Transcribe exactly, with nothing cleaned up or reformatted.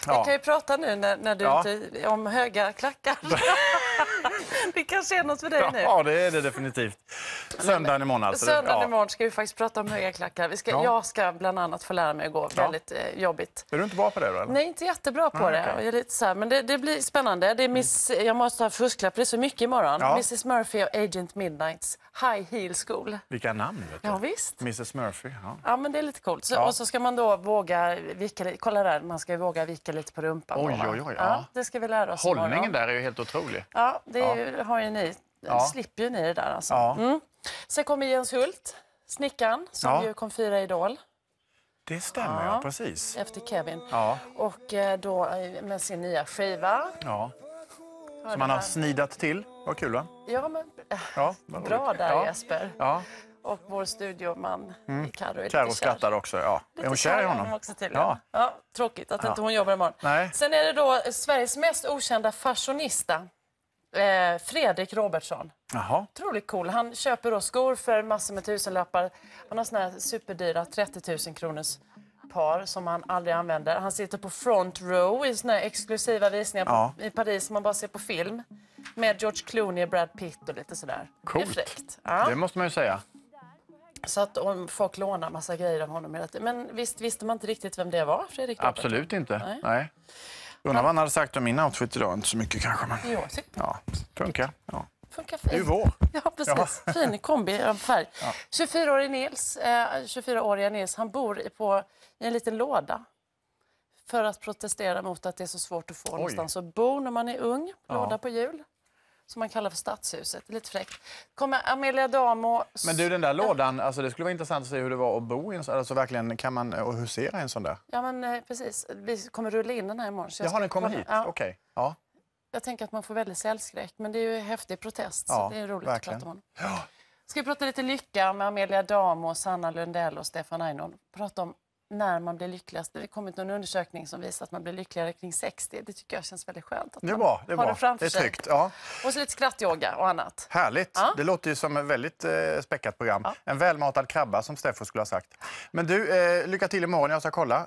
Ja. Jag kan ju prata nu när, när du Ja. inte, om höga klackar. Det kanske är något för dig nu. Ja, det är det definitivt. Söndagen imorgon alltså. Söndagen ja. imorgon ska vi faktiskt prata om höga klackar. Vi ska, Ja. Jag ska bland annat få lära mig att gå. Ja. Väldigt eh, jobbigt. Är du inte bra på det då? Eller? Nej, inte jättebra på Nej, det. okej. Jag är lite så här, men det, det blir spännande. Det är Miss, jag måste ha fusklapp, det är så mycket imorgon. Ja. missus Murphy och Agent Midnights High Heel School. Vilka namn, vet du? Ja, visst. missus Murphy, ja. Ja, men det är lite coolt. Så, Ja. Och så ska man då våga vika lite. Kolla där, man ska ju våga vika lite på rumpan. Oj, då, va? oj, oj, Ja. ja. Det ska vi lära oss Hållningen imorgon. där är ju helt otrolig. Ja, det är ju, har ju ni. Ja. Slipper ju ni det där alltså. Ja. Mm. Sen kommer Jens Hult, snickaren, som Ja. ju kom fyra i Idol Det stämmer, ja, Ja. precis. efter Kevin. Ja, Och eh, då eh, med sin nya skiva. ja. Ja, Som man har det snidat till. Vad kul, va? här- Ja, men äh, Ja, vad bra roligt. där Ja. Jesper. Ja, Och vår studioman mm. Karo är lite Karo kär. skrattar också. Ja. Är hon kär i honom? Också till, Ja. ja. Ja, tråkigt att Ja. inte hon jobbar imorgon. Nej. Sen är det då Sveriges mest okända fashionista, eh, Fredrik Robertsson. Jaha. Otroligt cool. Han köper då skor för massor med tusenlappar. Han har såna här superdyra trettio tusen kronors par som han aldrig använder. Han sitter på front row i såna här exklusiva visningar på, Ja. i Paris som man bara ser på film. Med George Clooney, Brad Pitt och lite sådär. Coolt. Det är fräckt. Ja. Det måste man ju säga. Så att om folk lånar massa grejer av honom hela tiden. Men visst visste man inte riktigt vem det var, Fredrik Robertsson? Absolut inte. Nej. Nej. Undrar vad han hade sagt om min outfit idag. Inte så mycket kanske, men Jo, typ. ja, funkar. Ja. Funkar Det är ju fint. vår. Ja, precis. Fin kombi av färg. tjugofyraårig Nils, eh, tjugofyraåriga Nils, han bor i- på, i en liten låda. För att protestera mot att det är så svårt att få någonstans att bo när man är ung. Låda Ja. på jul. Som man kallar för stadshuset. Lite fräckt. Kommer Amelia Damo... Men du, den där lådan, alltså det skulle vara intressant att se hur det var att bo i en sån. Alltså verkligen, kan man och husera i en sån där? Ja, men eh, precis. Vi kommer rulla in den här imorgon. Så jag Jaha, ska den kommer kolla. hit? Ja. Okej. Ja. Jag tänker att man får väldigt säljskräck. Men det är ju en häftig protest. Ja, så det är roligt verkligen. att prata om honom. Ska vi prata lite lycka med Amelia Damo, Sanna Lundell och Stefan Einhorn. Prata om när man blir lyckligast. Det har kommit en undersökning som visar att man blir lyckligare kring sextio. Det tycker jag känns väldigt skönt. Att Det är man bra. Det är, har bra. det framför Det är sig. tryggt. Ja. Och så lite skrattyoga och annat. Härligt. Ja. Det låter ju som ett väldigt eh, späckat program. Ja. En välmatad krabba, som Steffo skulle ha sagt. Men du, eh, lycka till imorgon. Jag ska kolla.